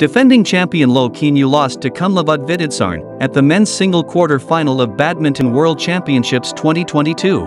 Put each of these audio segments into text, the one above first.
Defending champion Loh Kean Yew lost to Kunlavut Vitidsarn at the men's single quarter-final of Badminton World Championships 2022.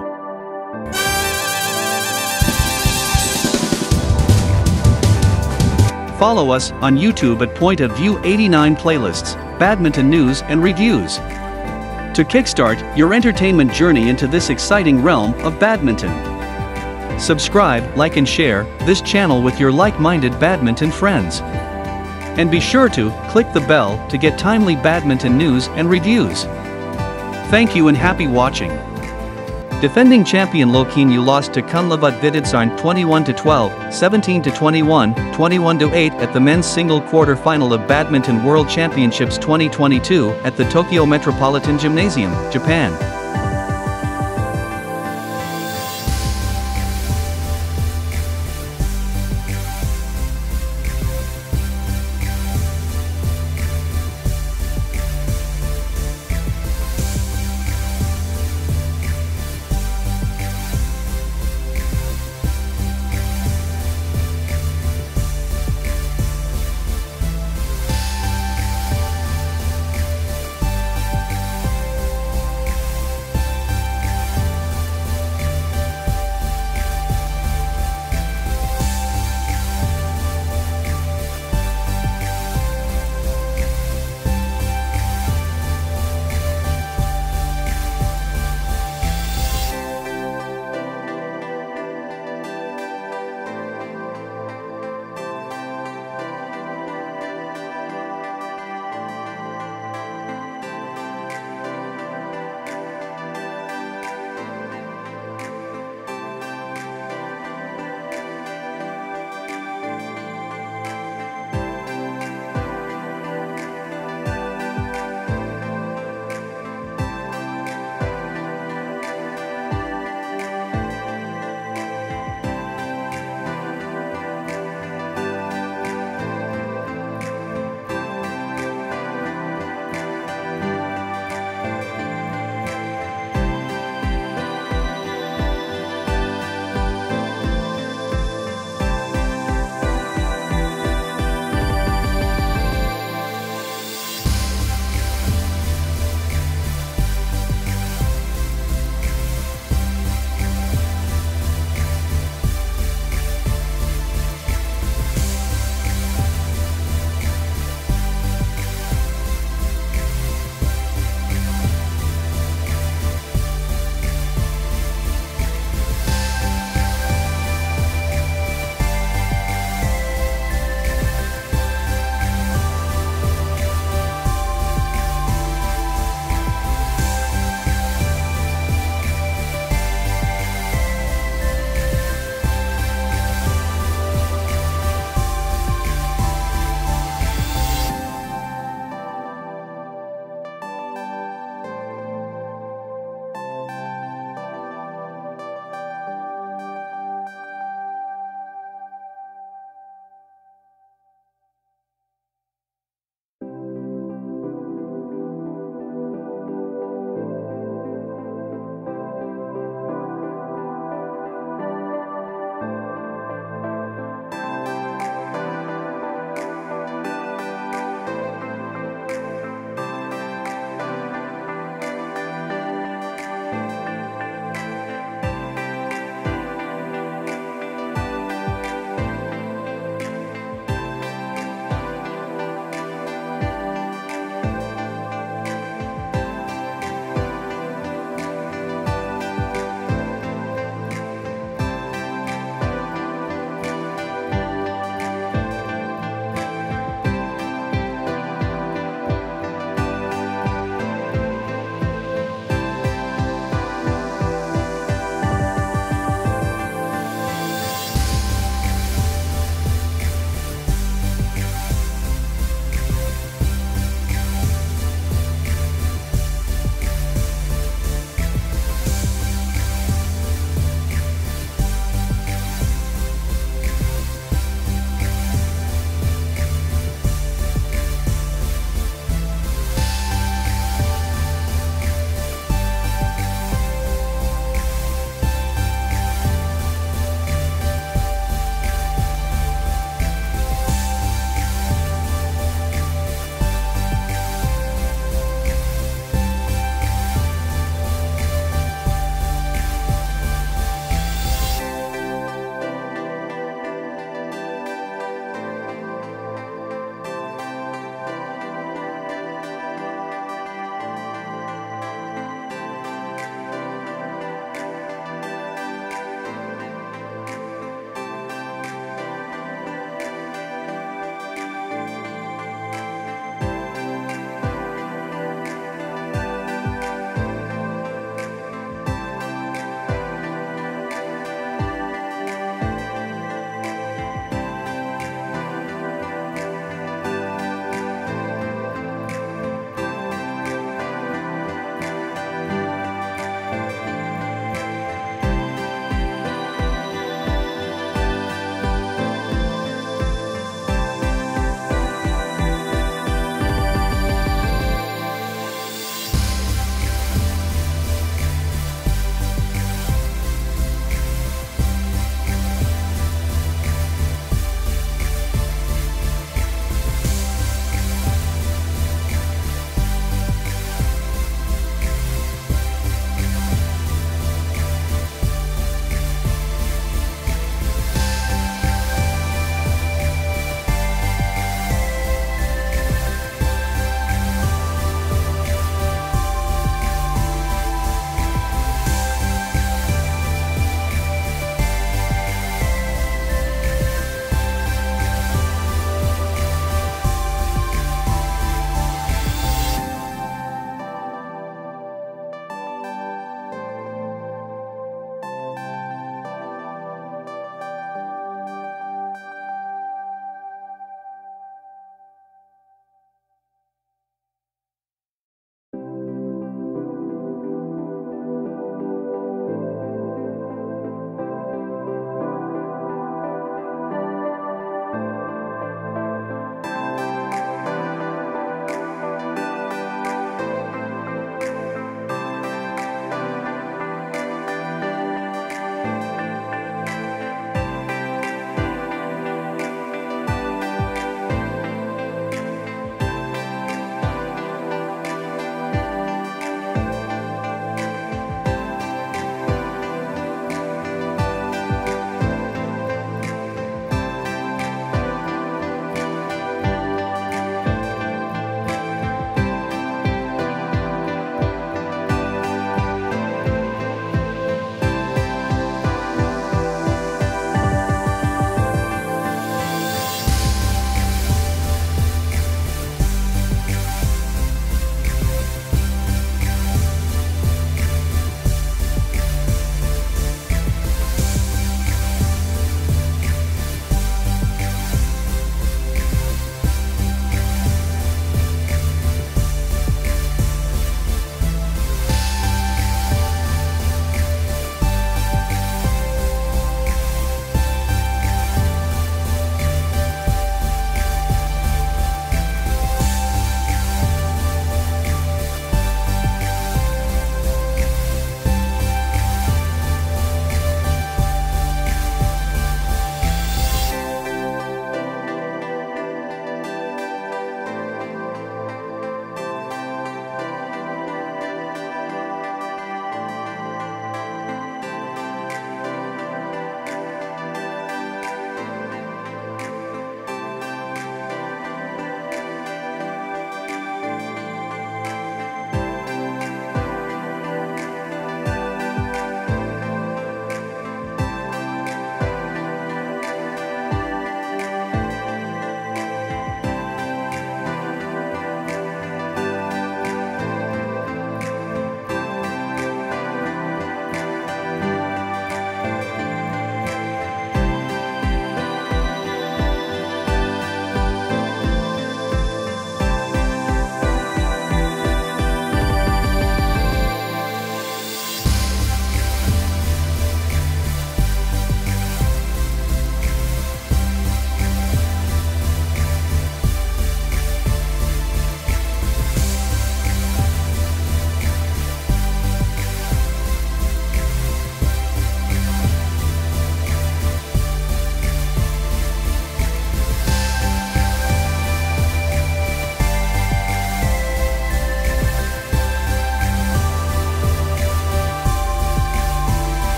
Follow us on YouTube at Point of View 89 playlists, badminton news and reviews. To kickstart your entertainment journey into this exciting realm of badminton. Subscribe, like and share this channel with your like-minded badminton friends. And be sure to click the bell to get timely badminton news and reviews. Thank you and happy watching. Defending champion Loh Kean Yew lost to Kunlavut Vitidsarn 21-12, 17-21, 21-8 at the men's single quarter-final of Badminton World Championships 2022 at the Tokyo Metropolitan Gymnasium, Japan.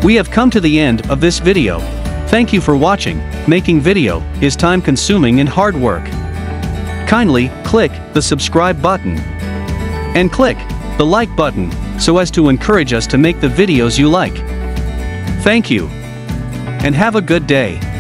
We have come to the end of this video. Thank you for watching. Making video is time-consuming and hard work. Kindly click the subscribe button and click the like button so as to encourage us to make the videos you like. Thank you and have a good day.